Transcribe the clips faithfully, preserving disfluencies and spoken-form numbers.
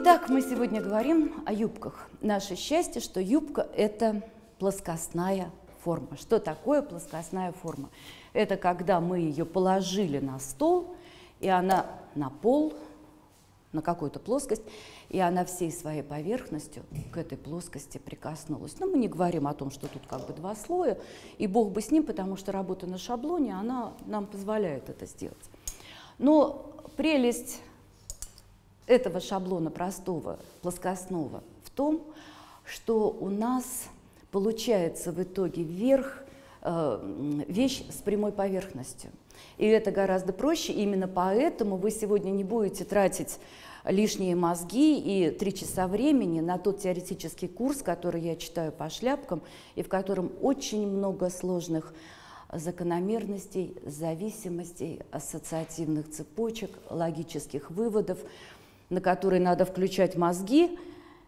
Итак, мы сегодня говорим о юбках. Наше счастье, что юбка – это плоскостная форма. Что такое плоскостная форма? Это когда мы ее положили на стол, и она на пол, на какую-то плоскость, и она всей своей поверхностью к этой плоскости прикоснулась. Но мы не говорим о том, что тут как бы два слоя, и бог бы с ним, потому что работа на шаблоне, она нам позволяет это сделать. Но прелесть этого шаблона простого, плоскостного в том, что у нас получается в итоге вверх э, вещь с прямой поверхностью. И это гораздо проще, именно поэтому вы сегодня не будете тратить лишние мозги и три часа времени на тот теоретический курс, который я читаю по шляпкам, и в котором очень много сложных закономерностей, зависимостей, ассоциативных цепочек, логических выводов, на которые надо включать мозги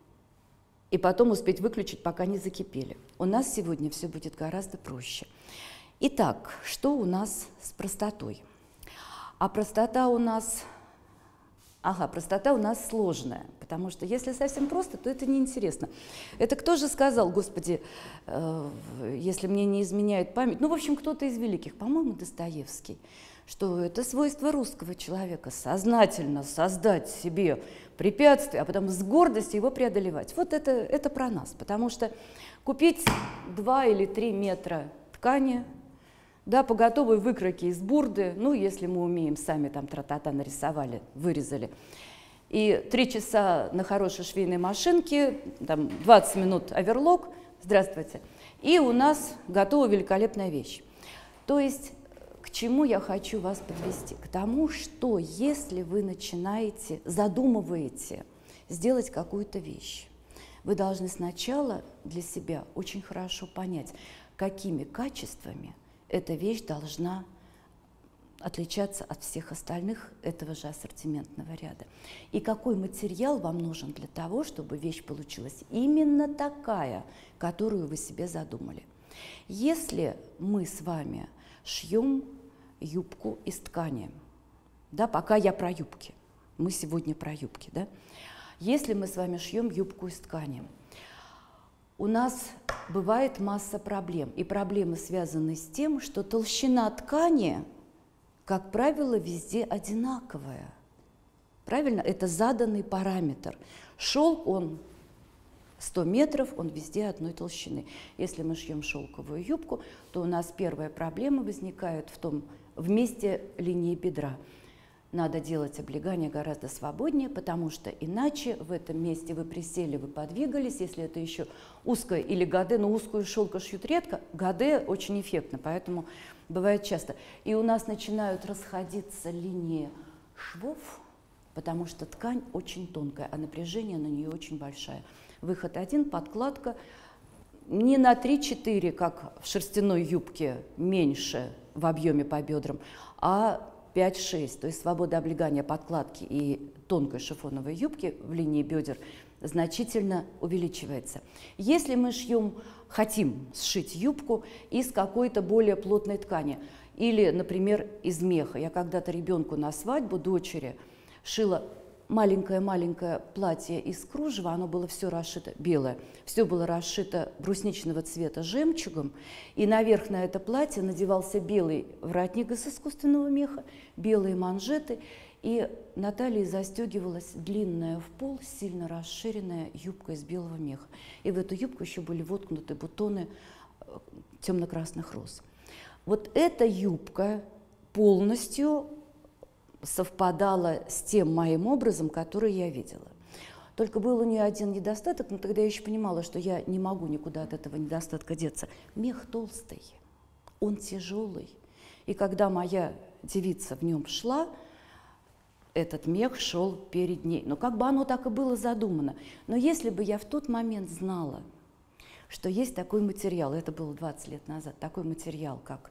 и потом успеть выключить, пока не закипели. У нас сегодня все будет гораздо проще. Итак, что у нас с простотой? А простота у нас, ага, простота у нас сложная, потому что если совсем просто, то это неинтересно. Это кто же сказал, Господи, э, если мне не изменяет память, ну, в общем, кто-то из великих, по-моему, Достоевский, что это свойство русского человека сознательно создать себе препятствие, а потом с гордостью его преодолевать. Вот это, это про нас, потому что купить два или три метра ткани, да, по готовой выкройке из бурды, ну, если мы умеем, сами там тра-та-та нарисовали, вырезали, и три часа на хорошей швейной машинке, там двадцать минут оверлок, здравствуйте, и у нас готова великолепная вещь. То есть к чему я хочу вас подвести? К тому, что если вы начинаете, задумываете сделать какую-то вещь, вы должны сначала для себя очень хорошо понять, какими качествами эта вещь должна отличаться от всех остальных этого же ассортиментного ряда. И какой материал вам нужен для того, чтобы вещь получилась именно такая, которую вы себе задумали. Если мы с вами шьем юбку из ткани, да, пока я про юбки, мы сегодня про юбки, да, если мы с вами шьем юбку из ткани, у нас бывает масса проблем, и проблемы связаны с тем, что толщина ткани, как правило, везде одинаковая, правильно, это заданный параметр, шелк, он сто метров, он везде одной толщины. Если мы шьем шелковую юбку, то у нас первая проблема возникает в том, в месте линии бедра. Надо делать облегание гораздо свободнее, потому что иначе в этом месте вы присели, вы подвигались, если это еще узкое или гаде, но узкую шелка шьют редко, гаде очень эффектно, поэтому бывает часто. И у нас начинают расходиться линии швов, потому что ткань очень тонкая, а напряжение на нее очень большое. Выход один, подкладка не на три-четыре, как в шерстяной юбке, меньше в объеме по бедрам, а пять-шесть, то есть свобода облегания подкладки и тонкой шифоновой юбки в линии бедер значительно увеличивается. Если мы шьем, хотим сшить юбку из какой-то более плотной ткани или, например, из меха. Я когда-то ребенку на свадьбу дочери шила маленькое-маленькое платье из кружева, оно было все расшито, белое, все было расшито брусничного цвета жемчугом, и наверх на это платье надевался белый воротник из искусственного меха, белые манжеты, и на талии застегивалась длинная в пол, сильно расширенная юбка из белого меха. И в эту юбку еще были воткнуты бутоны темно-красных роз. Вот эта юбка полностью совпадала с тем моим образом, который я видела. Только был у нее один недостаток, но тогда я еще понимала, что я не могу никуда от этого недостатка деться. Мех толстый, он тяжелый. И когда моя девица в нем шла, этот мех шел перед ней. Ну, как бы оно так и было задумано. Но если бы я в тот момент знала, что есть такой материал, это было двадцать лет назад, такой материал, как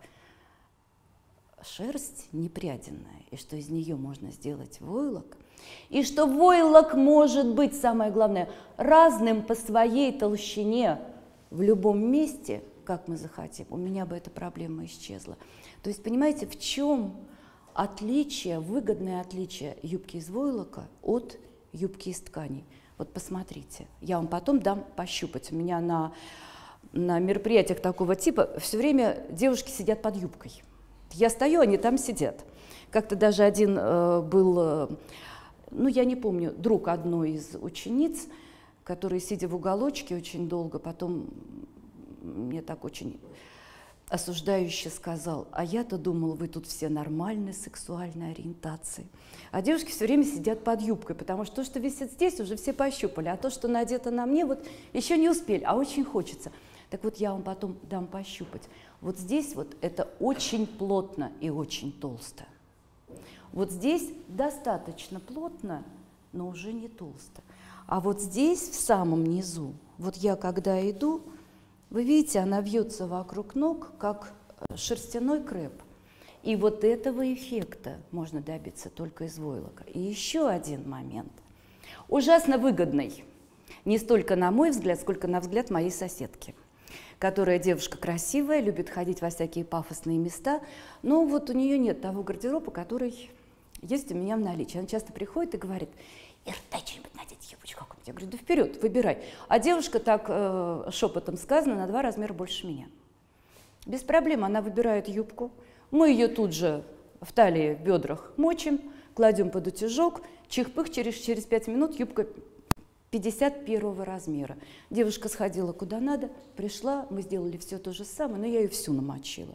шерсть непряденная, и что из нее можно сделать войлок, и что войлок может быть, самое главное, разным по своей толщине в любом месте, как мы захотим, у меня бы эта проблема исчезла. То есть, понимаете, в чем отличие, выгодное отличие юбки из войлока от юбки из тканей. Вот посмотрите, я вам потом дам пощупать. У меня на, на мероприятиях такого типа все время девушки сидят под юбкой. Я стою, они там сидят. Как-то даже один э, был, э, ну я не помню, друг одной из учениц, который, сидя в уголочке очень долго, потом мне так очень осуждающе сказал: а я-то думал, вы тут все нормальной сексуальной ориентации. А девушки все время сидят под юбкой, потому что то, что висит здесь, уже все пощупали, а то, что надето на мне, вот еще не успели, а очень хочется. Так вот, я вам потом дам пощупать. Вот здесь вот это очень плотно и очень толсто. Вот здесь достаточно плотно, но уже не толсто. А вот здесь, в самом низу, вот я когда иду, вы видите, она вьется вокруг ног, как шерстяной крэп. И вот этого эффекта можно добиться только из войлока. И еще один момент. Ужасно выгодный. Не столько на мой взгляд, сколько на взгляд моей соседки, которая девушка красивая, любит ходить во всякие пафосные места, но вот у нее нет того гардероба, который есть у меня в наличии. Она часто приходит и говорит: Ир, дай что-нибудь надеть, юбочку какую-нибудь. Я говорю: да вперед, выбирай. А девушка, так э, шепотом сказано, на два размера больше меня. Без проблем она выбирает юбку. Мы ее тут же в талии, в бедрах мочим, кладем под утюжок, чих-пых, через, через пять минут юбка пятьдесят первого размера. Девушка сходила куда надо, пришла, мы сделали все то же самое, но я ее всю намочила.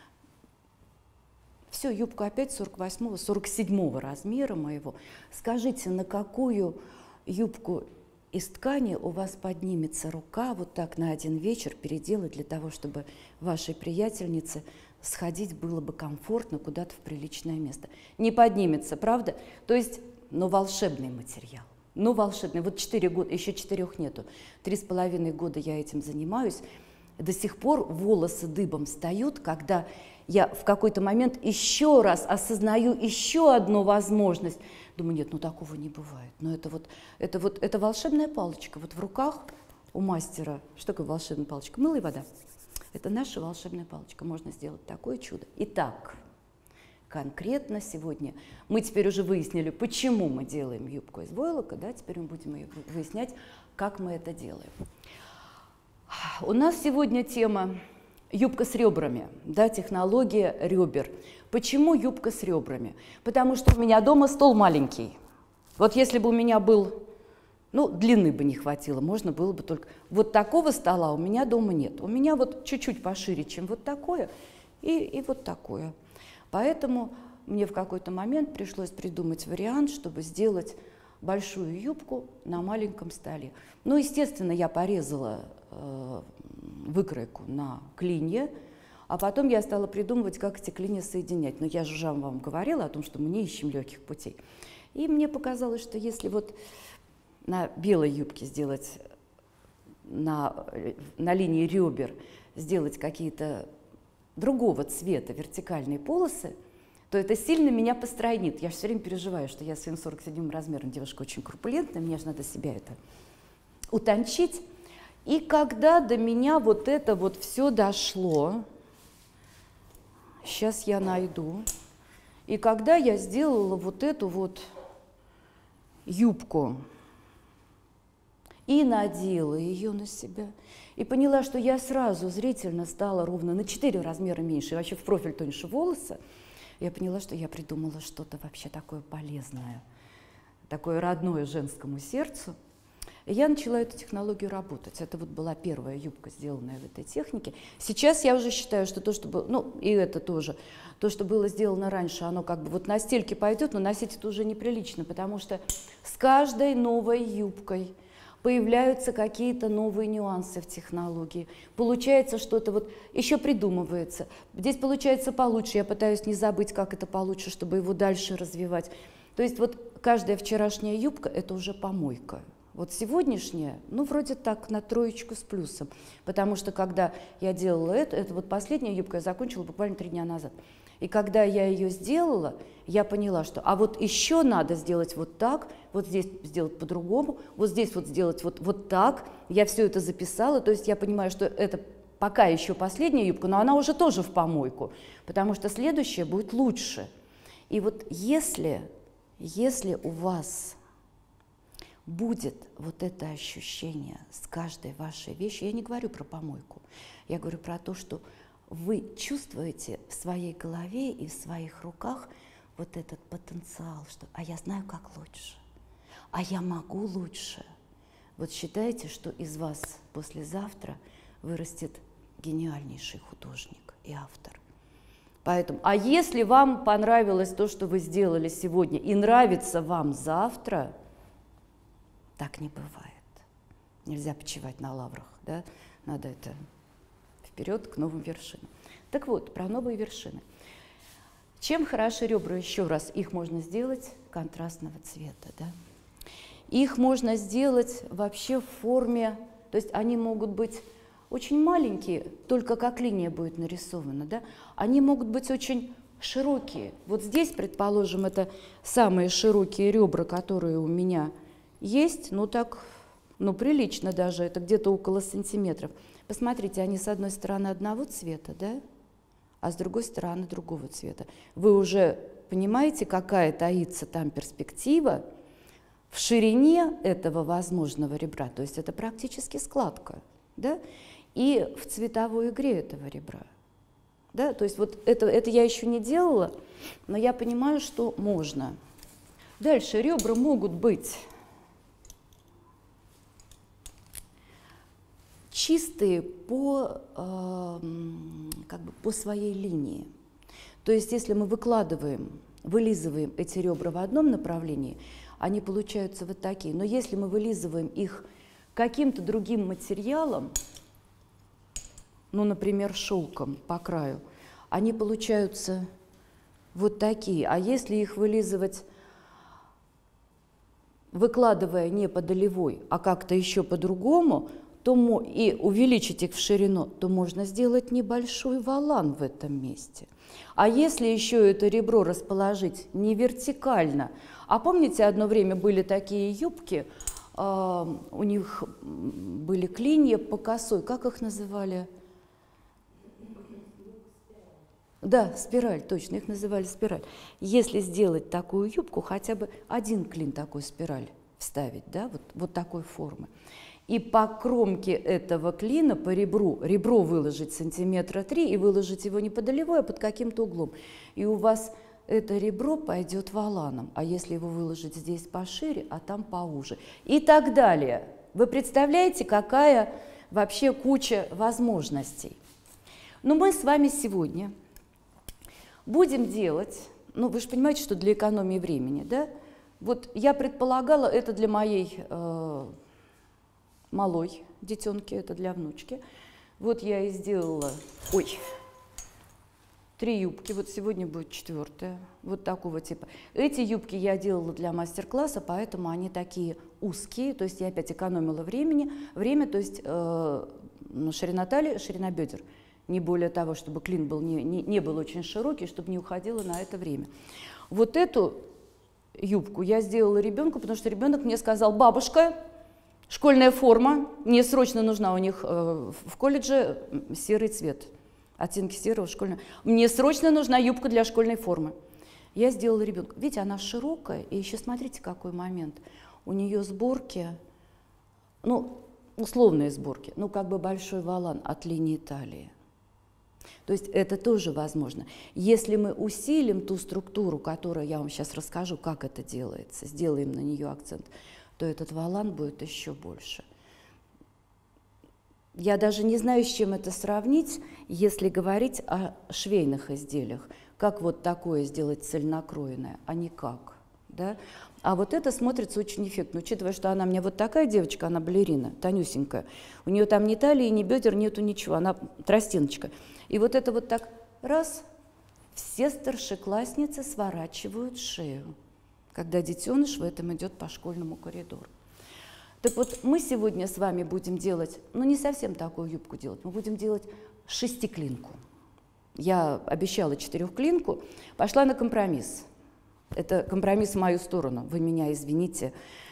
Все, юбку опять сорок восьмого, сорок седьмого размера моего. Скажите, на какую юбку из ткани у вас поднимется рука вот так на один вечер переделать для того, чтобы вашей приятельнице сходить было бы комфортно куда-то в приличное место? Не поднимется, правда? То есть, ну, волшебный материал. Ну, волшебный. Вот четыре года, еще четырех нету. Три с половиной года я этим занимаюсь. До сих пор волосы дыбом встают, когда я в какой-то момент еще раз осознаю еще одну возможность. Думаю, нет, ну такого не бывает. Но это вот, это вот, это волшебная палочка. Вот в руках у мастера, что такое волшебная палочка? Мыло и вода. Это наша волшебная палочка. Можно сделать такое чудо. Итак, конкретно сегодня мы теперь уже выяснили, почему мы делаем юбку из войлока, да, теперь мы будем выяснять, как мы это делаем. У нас сегодня тема юбка с ребрами, да, технология ребер. Почему юбка с ребрами? Потому что у меня дома стол маленький. Вот если бы у меня был, ну, длины бы не хватило, можно было бы только... Вот такого стола у меня дома нет. У меня вот чуть-чуть пошире, чем вот такое, и, и вот такое. Поэтому мне в какой-то момент пришлось придумать вариант, чтобы сделать большую юбку на маленьком столе. Ну, естественно, я порезала э, выкройку на клинья, а потом я стала придумывать, как эти клинья соединять. Но я же уже вам говорила о том, что мы не ищем легких путей. И мне показалось, что если вот на белой юбке сделать, на, на линии ребер сделать какие-то другого цвета вертикальные полосы, то это сильно меня постройнит. Я же все время переживаю, что я своим сорок седьмым размером девушка очень корпулентная, мне же надо себя это утончить. И когда до меня вот это вот все дошло, сейчас я найду, и когда я сделала вот эту вот юбку и надела ее на себя, и поняла, что я сразу зрительно стала ровно на четыре размера меньше, и вообще в профиль тоньше волосы, я поняла, что я придумала что-то вообще такое полезное, такое родное женскому сердцу. И я начала эту технологию работать. Это вот была первая юбка, сделанная в этой технике. Сейчас я уже считаю, что то, что было, ну и это тоже, то, что было сделано раньше, оно как бы вот на стельке пойдет, но носить это уже неприлично, потому что с каждой новой юбкой появляются какие-то новые нюансы в технологии. Получается что-то вот еще придумывается. Здесь получается получше. Я пытаюсь не забыть, как это получше, чтобы его дальше развивать. То есть вот каждая вчерашняя юбка – это уже помойка. Вот сегодняшняя, ну, вроде так, на троечку с плюсом. Потому что когда я делала это, это вот последняя юбка я закончила буквально три дня назад. И когда я ее сделала, я поняла, что а вот еще надо сделать вот так, вот здесь сделать по-другому, вот здесь вот сделать вот, вот так. Я все это записала, то есть я понимаю, что это пока еще последняя юбка, но она уже тоже в помойку, потому что следующая будет лучше. И вот если, если у вас будет вот это ощущение с каждой вашей вещью. Я не говорю про помойку, я говорю про то, что вы чувствуете в своей голове и в своих руках вот этот потенциал, что «а я знаю, как лучше», «а я могу лучше». Вот считайте, что из вас послезавтра вырастет гениальнейший художник и автор. Поэтому, а если вам понравилось то, что вы сделали сегодня, и нравится вам завтра, так не бывает. Нельзя почивать на лаврах, да? Надо это вперед к новым вершинам. Так вот, про новые вершины. Чем хороши ребра, еще раз, их можно сделать контрастного цвета, да? Их можно сделать вообще в форме, то есть они могут быть очень маленькие, только как линия будет нарисована, да? Они могут быть очень широкие. Вот здесь, предположим, это самые широкие ребра, которые у меня есть, ну так, ну прилично даже, это где-то около сантиметров. Посмотрите, они с одной стороны одного цвета, да, а с другой стороны другого цвета. Вы уже понимаете, какая таится там перспектива в ширине этого возможного ребра, то есть это практически складка, да, и в цветовой игре этого ребра. Да, то есть вот это, это я еще не делала, но я понимаю, что можно. Дальше ребра могут быть чистые по, э, как бы по своей линии. То есть если мы выкладываем, вылизываем эти ребра в одном направлении, они получаются вот такие. Но если мы вылизываем их каким-то другим материалом, ну, например, шелком по краю, они получаются вот такие. А если их вылизывать, выкладывая не по долевой, а как-то еще по-другому, то и увеличить их в ширину, то можно сделать небольшой волан в этом месте. А если еще это ребро расположить не вертикально, а помните, одно время были такие юбки, э, у них были клинья по косой, как их называли? Да, спираль, точно, их называли спираль. Если сделать такую юбку, хотя бы один клин такой спираль вставить, да, вот, вот такой формы, и по кромке этого клина, по ребру, ребро выложить сантиметра три и выложить его не по долевой, а под каким-то углом. И у вас это ребро пойдет воланом. А если его выложить здесь пошире, а там поуже. И так далее. Вы представляете, какая вообще куча возможностей. Но мы с вами сегодня будем делать, ну вы же понимаете, что для экономии времени, да? Вот я предполагала, это для моей... Э, малой детенки, это для внучки. Вот я и сделала, ой, три юбки, вот сегодня будет четвертая, вот такого типа. Эти юбки я делала для мастер-класса, поэтому они такие узкие, то есть я опять экономила времени, время, то есть э, ширина талии, ширина бедер. Не более того, чтобы клин был не, не, не был очень широкий, чтобы не уходило на это время. Вот эту юбку я сделала ребенку, потому что ребенок мне сказал: бабушка, школьная форма, мне срочно нужна, у них э, в колледже серый цвет, оттенки серого школьного. Мне срочно нужна юбка для школьной формы. Я сделала ребенку. Видите, она широкая, и еще смотрите, какой момент. У нее сборки, ну, условные сборки, ну, как бы большой волан от линии талии. То есть это тоже возможно. Если мы усилим ту структуру, которую я вам сейчас расскажу, как это делается, сделаем на нее акцент, то этот волан будет еще больше. Я даже не знаю, с чем это сравнить, если говорить о швейных изделиях. Как вот такое сделать цельнокроенное, а никак. Да? А вот это смотрится очень эффектно, учитывая, что она у меня вот такая девочка, она балерина, тонюсенькая. У нее там ни талии, ни бедер, нету ничего, она тростиночка. И вот это вот так раз, все старшеклассницы сворачивают шею, когда детеныш в этом идет по школьному коридору. Так вот, мы сегодня с вами будем делать, ну не совсем такую юбку делать, мы будем делать шестиклинку. Я обещала четырехклинку, пошла на компромисс. Это компромисс в мою сторону, вы меня извините,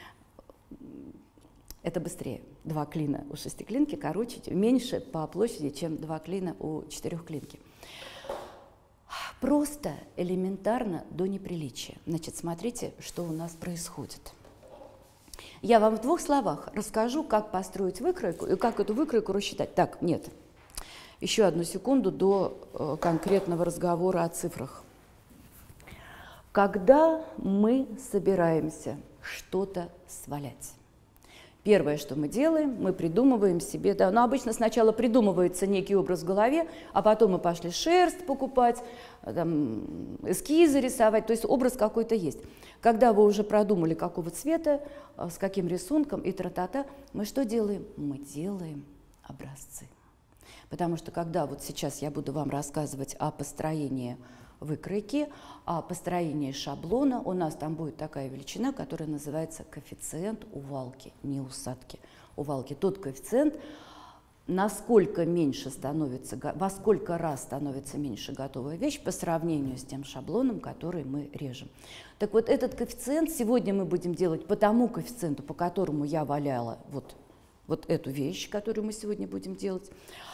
это быстрее. Два клина у шестиклинки, короче, меньше по площади, чем два клина у четырехклинки. Просто элементарно до неприличия. Значит, смотрите, что у нас происходит. Я вам в двух словах расскажу, как построить выкройку и как эту выкройку рассчитать. Так, нет, еще одну секунду до э, конкретного разговора о цифрах. Когда мы собираемся что-то свалять, первое, что мы делаем, мы придумываем себе, да, но обычно сначала придумывается некий образ в голове, а потом мы пошли шерсть покупать, там, эскизы рисовать, то есть образ какой-то есть. Когда вы уже продумали, какого цвета, с каким рисунком и тра-та-та, мы что делаем? Мы делаем образцы. Потому что когда вот сейчас я буду вам рассказывать о построении выкройки, о построении шаблона, у нас там будет такая величина, которая называется коэффициент увалки, не усадки, увалки. Тот коэффициент, насколько меньше становится, во сколько раз становится меньше готовая вещь по сравнению с тем шаблоном, который мы режем. Так вот, этот коэффициент сегодня мы будем делать по тому коэффициенту, по которому я валяла вот, вот эту вещь, которую мы сегодня будем делать.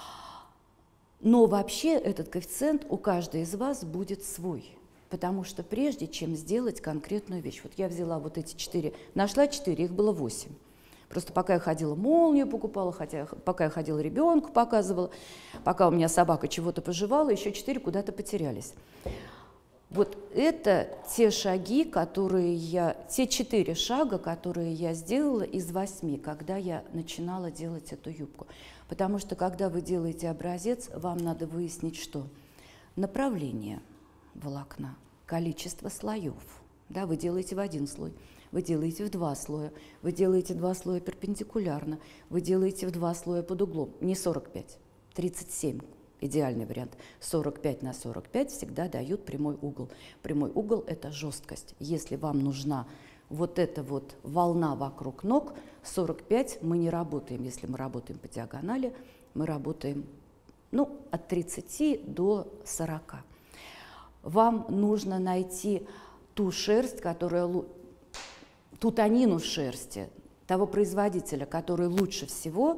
Но вообще этот коэффициент у каждой из вас будет свой, потому что прежде чем сделать конкретную вещь, вот я взяла вот эти четыре, нашла четыре, их было восемь. Просто пока я ходила, молнию покупала, хотя, пока я ходила, ребенку показывала, пока у меня собака чего-то пожевала, еще четыре куда-то потерялись. Вот это те шаги, которые я, те четыре шага, которые я сделала из восьми, когда я начинала делать эту юбку. Потому что, когда вы делаете образец, вам надо выяснить, что направление волокна, количество слоев. Да, вы делаете в один слой, вы делаете в два слоя, вы делаете два слоя перпендикулярно, вы делаете в два слоя под углом. Не сорок пять, тридцать семь. Идеальный вариант. сорок пять на сорок пять всегда дают прямой угол. Прямой угол – это жесткость. Если вам нужна вот эта вот волна вокруг ног, сорок пять мы не работаем. Если мы работаем по диагонали, мы работаем ну, от тридцати до сорока. Вам нужно найти ту шерсть, которая, ту тонину шерсти, того производителя, который лучше всего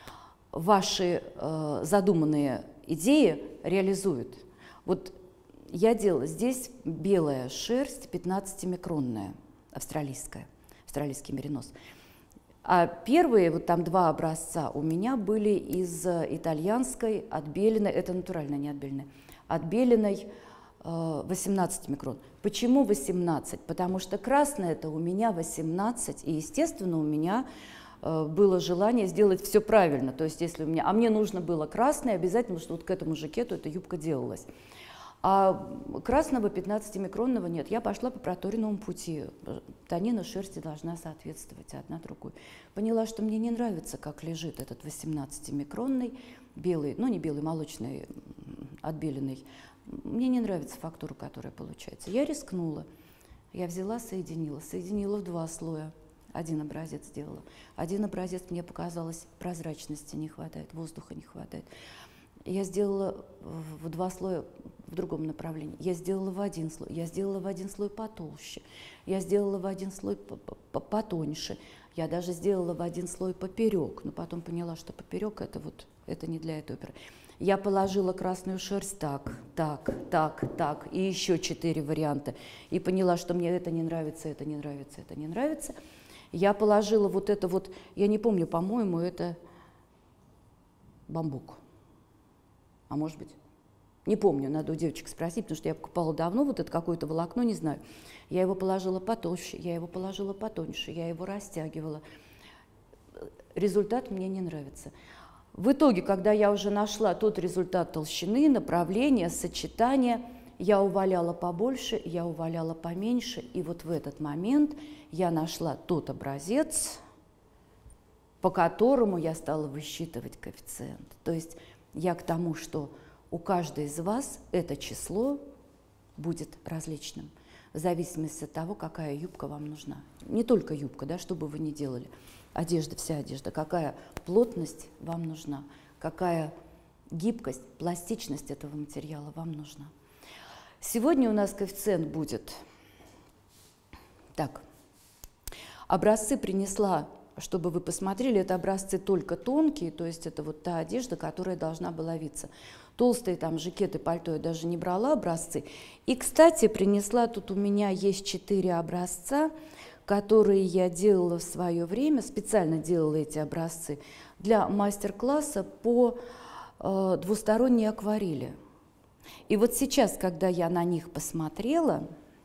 ваши э, задуманные идеи реализует. Вот я делала здесь белая шерсть, пятнадцатимикронная, австралийская, австралийский меринос. А первые, вот там два образца у меня были из итальянской, отбеленной, это натуральная, не отбеленная, отбеленной э, восемнадцать микрон. Почему восемнадцать? Потому что красная это у меня восемнадцать, и, естественно, у меня было желание сделать все правильно, то есть если у меня, а мне нужно было красное обязательно, потому что вот к этому жакету эта юбка делалась. А красного пятнадцатимикронного нет, я пошла по проторенному пути, тонина шерсти должна соответствовать одна другой. Поняла, что мне не нравится, как лежит этот восемнадцатимикронный, белый, ну не белый, молочный, отбеленный, мне не нравится фактура, которая получается. Я рискнула, я взяла, соединила, соединила в два слоя. Один образец сделала. Один образец мне показалось, прозрачности не хватает, воздуха не хватает. Я сделала в два слоя в другом направлении. Я сделала в один слой. Я сделала в один слой потолще. Я сделала в один слой потоньше. Я даже сделала в один слой поперек. Но потом поняла, что поперек это вот это не для этой оперы. Я положила красную шерсть так, так, так, так, и еще четыре варианта. И поняла, что мне это не нравится, это не нравится, это не нравится. Я положила вот это вот, я не помню, по-моему, это бамбук. А может быть, не помню, надо у девочек спросить, потому что я покупала давно вот это какое-то волокно, не знаю. Я его положила потолще, я его положила потоньше, я его растягивала. Результат мне не нравится. В итоге, когда я уже нашла тот результат толщины, направления, сочетания, я уваляла побольше, я уваляла поменьше, и вот в этот момент я нашла тот образец, по которому я стала высчитывать коэффициент. То есть я к тому, что у каждой из вас это число будет различным, в зависимости от того, какая юбка вам нужна. Не только юбка, да, что бы вы ни делали, одежда, вся одежда, какая плотность вам нужна, какая гибкость, пластичность этого материала вам нужна. Сегодня у нас коэффициент будет так. Образцы принесла, чтобы вы посмотрели, это образцы только тонкие, то есть это вот та одежда, которая должна была виться. Толстые там жакеты, пальто я даже не брала образцы. И, кстати, принесла, тут у меня есть четыре образца, которые я делала в свое время, специально делала эти образцы для мастер-класса по э, двусторонней акварели. И вот сейчас, когда я на них посмотрела,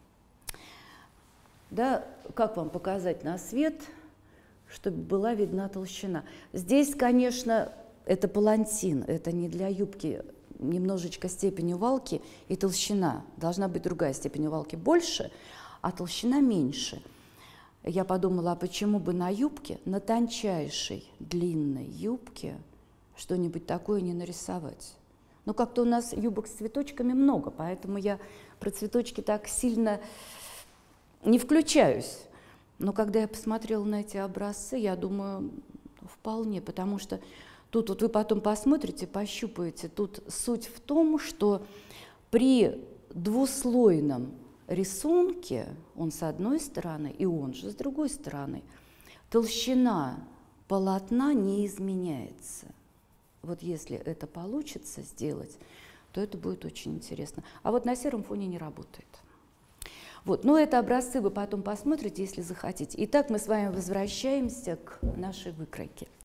да, как вам показать на свет, чтобы была видна толщина. Здесь, конечно, это палантин, это не для юбки, немножечко степень увалки и толщина. Должна быть другая степень увалки больше, а толщина меньше. Я подумала, а почему бы на юбке, на тончайшей длинной юбке что-нибудь такое не нарисовать? Но как-то у нас юбок с цветочками много, поэтому я про цветочки так сильно не включаюсь. Но когда я посмотрела на эти образцы, я думаю, вполне, потому что тут вот вы потом посмотрите, пощупаете, тут суть в том, что при двуслойном рисунке, он с одной стороны и он же с другой стороны, толщина полотна не изменяется. Вот если это получится сделать, то это будет очень интересно. А вот на сером фоне не работает. Вот. Но это образцы вы потом посмотрите, если захотите. Итак, мы с вами возвращаемся к нашей выкройке.